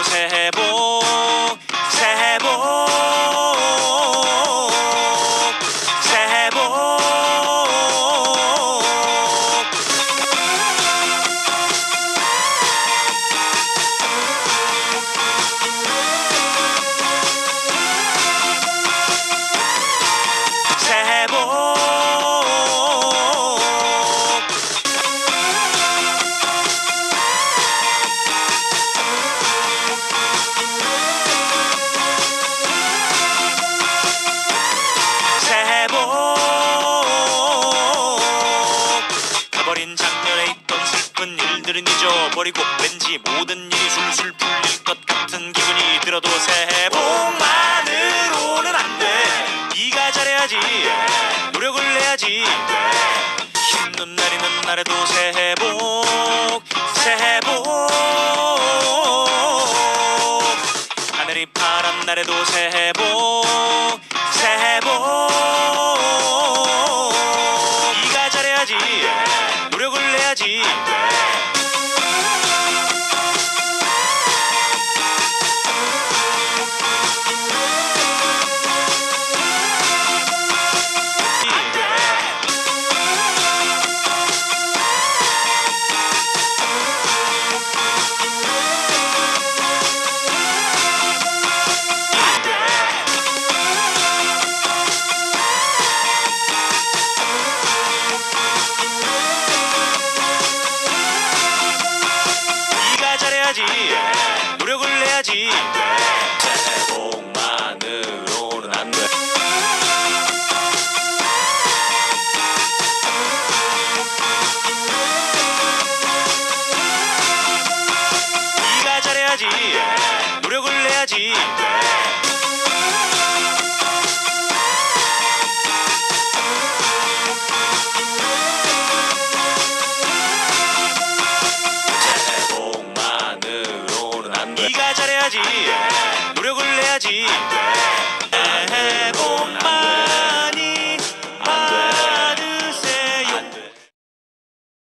들어도 새해 복, 새해 복, 새해 복. 새해 복. 새해 복. 가버린 작년에 있던 슬픈 일들은 잊어버리고 왠지 모든 일이 술술 풀릴 것 같은 기분이 들어도 새해 복만으로는 안 돼. 네가 잘해야지, 노력을 해야지. 힘든 날 있는 날에도 새해 복, 새해 복. 하늘이 파란 날에도 새해 복, 새해 복. 네가 잘해야지, 노력을 해야지. 네가 잘해야지, 노력을 해야지. 새해 복만으로는 안 돼. 네가 잘해야지, 노력을 해야지. 새해 복만으로는 안 돼. 네가 잘해야지, 노력을 해야지.